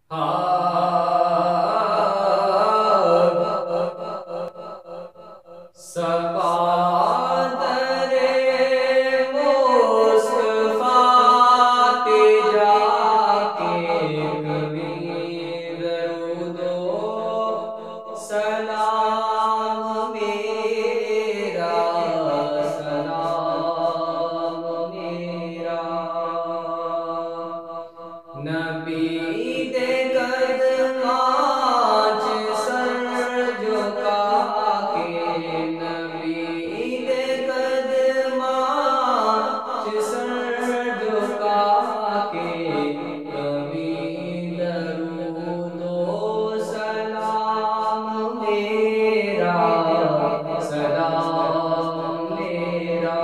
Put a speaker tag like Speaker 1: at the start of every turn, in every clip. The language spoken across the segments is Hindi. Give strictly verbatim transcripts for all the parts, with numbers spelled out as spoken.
Speaker 1: सबा दरे मुस्तफा पे जाके कवीं दरूदो सलाम मेरा, सलाम मेरा। नबी दे कदमां च सर झुका के, नबी दे कदमां च सर झुका के कवीं दरूदो सलाम मेरा, सलाम मेरा।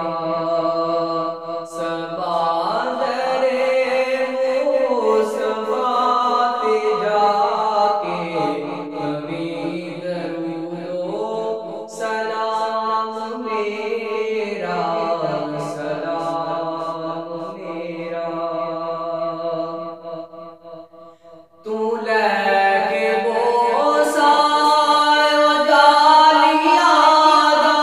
Speaker 1: सबा दरे मुस्तफा पे जाके कवीं दरूदो सलाम मेरा, सलाम मेरा। तू लैके बोसा जालियां दा,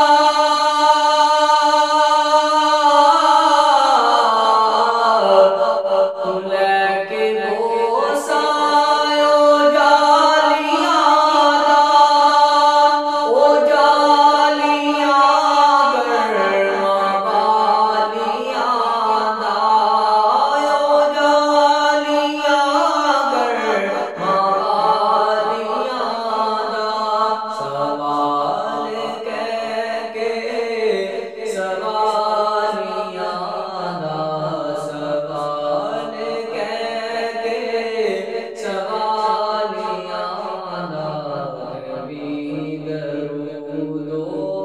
Speaker 1: तू लैके बोसा जालियां दा, ओ जालियां गरमा बालियां दा, ओ जालियां गरमा बालियां दा। सवाल कह के सवालियां दा, सवाल कह के सवालियां दा। कवीं दरूदो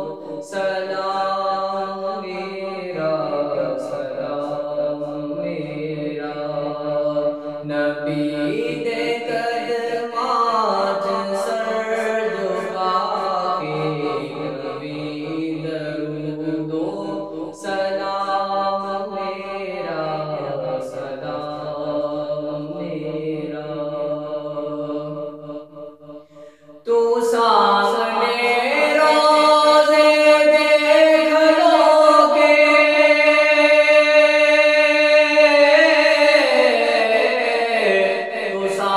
Speaker 1: सलाम मेरा, सलाम मेरा। नबी दे कदमां च सर झुका के कवीं दरूदो सलाम मेरा, सलाम मेरा। तू सामने रोज़े देख लोगे, तू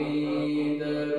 Speaker 1: दरूद